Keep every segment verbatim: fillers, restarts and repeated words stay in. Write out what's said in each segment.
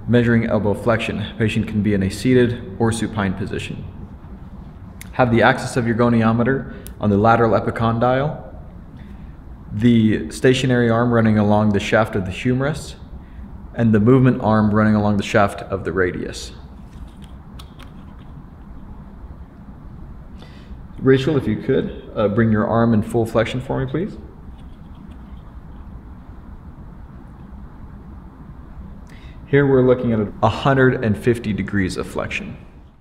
Measuring elbow flexion. Patient can be in a seated or supine position. Have the axis of your goniometer on the lateral epicondyle, the stationary arm running along the shaft of the humerus, and the movement arm running along the shaft of the radius. Rachel, if you could, uh, bring your arm in full flexion for me, please. Here we're looking at one hundred fifty degrees of flexion.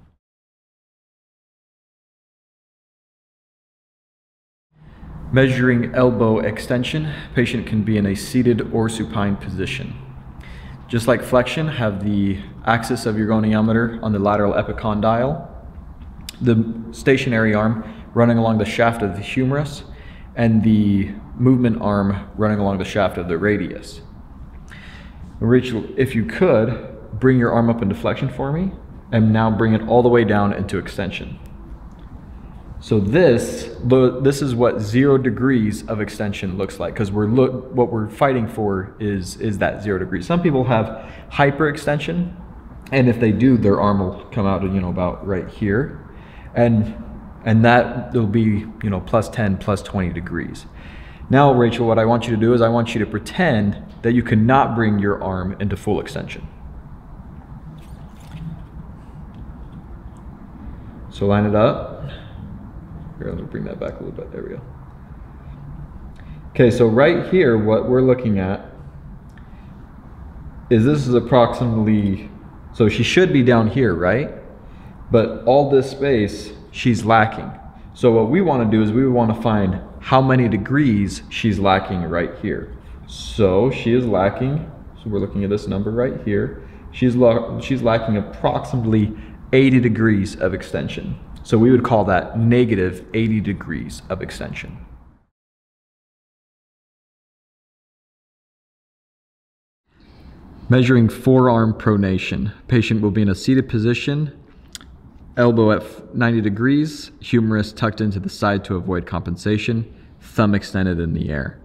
Measuring elbow extension. Patient can be in a seated or supine position. Just like flexion, have the axis of your goniometer on the lateral epicondyle, the stationary arm running along the shaft of the humerus, and the movement arm running along the shaft of the radius. Rachel, if you could, bring your arm up into flexion for me, and now bring it all the way down into extension. So this, this is what zero degrees of extension looks like, because we're look, what we're fighting for is, is that zero degrees. Some people have hyperextension, and if they do, their arm will come out, you know, about right here, and and that will be, you know, plus ten, plus twenty degrees. Now, Rachel, what I want you to do is I want you to pretend that you cannot bring your arm into full extension. So line it up. Here, let me bring that back a little bit. There we go. Okay, so right here, what we're looking at is this is approximately, so she should be down here, right? But all this space, she's lacking. So what we want to do is we want to find how many degrees she's lacking right here. So she is lacking, so we're looking at this number right here. She's, she's lacking approximately eighty degrees of extension. So we would call that negative eighty degrees of extension. Measuring forearm pronation. Patient will be in a seated position, elbow at ninety degrees, humerus tucked into the side to avoid compensation, thumb extended in the air.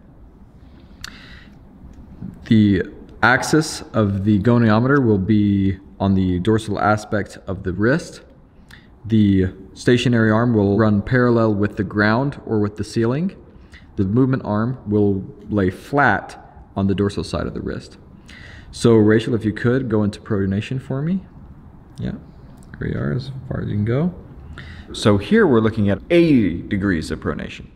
The axis of the goniometer will be on the dorsal aspect of the wrist. The stationary arm will run parallel with the ground or with the ceiling. The movement arm will lay flat on the dorsal side of the wrist. So Rachel, if you could, go into pronation for me. Yeah, here we are, as far as you can go. So here we're looking at eighty degrees of pronation.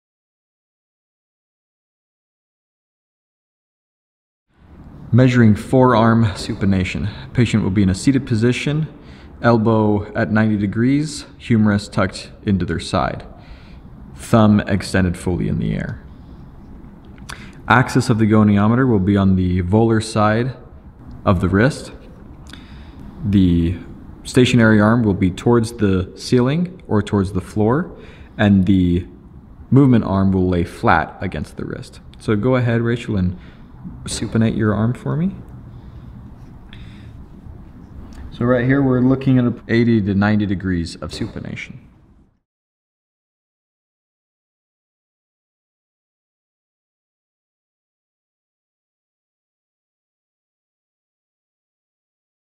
Measuring forearm supination. Patient will be in a seated position, elbow at ninety degrees, humerus tucked into their side, thumb extended fully in the air. Axis of the goniometer will be on the volar side of the wrist. The stationary arm will be towards the ceiling or towards the floor, and the movement arm will lay flat against the wrist. So go ahead, Rachel, and supinate your arm for me. So right here we're looking at eighty to ninety degrees of supination.